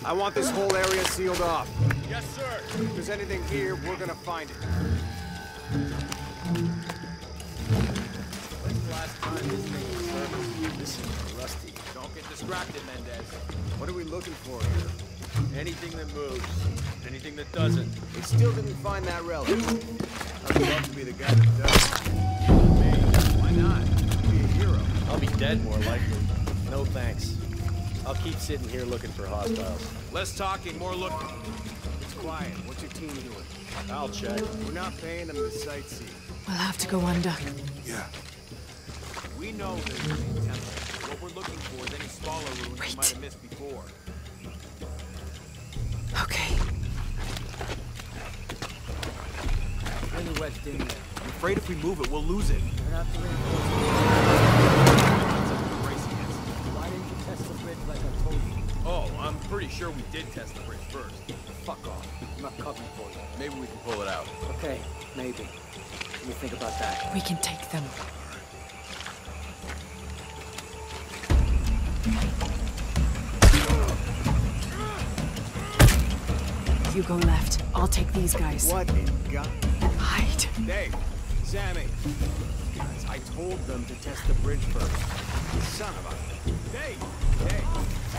I want this whole area sealed off. Yes, sir. If there's anything here, we're gonna find it. When's the last time this thing was serviced? This is rusty. Don't get distracted, Mendez. What are we looking for here? Anything that moves. Anything that doesn't. We still didn't find that relic. I'd love to be the guy that does. Hey, why not? Be a hero. I'll be dead more likely. No thanks. I'll keep sitting here looking for hostiles. Less talking, more looking. It's quiet. What's your team doing? I'll check. We're not paying them to sightsee. We'll have to go under. Yeah. We know there's a main temple. What we're looking for is any smaller ruins we might have missed before. Okay. Really wedged in there. I'm afraid if we move it, we'll lose it. We're not the reinforcements. Why didn't you test the bridge like I told you? Oh, I'm pretty sure we did test the bridge first. Fuck off. I'm not covering for you. Maybe we can pull it out. Okay, maybe. What do you think about that? We can take them. You go left. I'll take these guys. What in God? Hide. Dave, Sammy. Guys, I told them to test the bridge first. Son of a... Dave!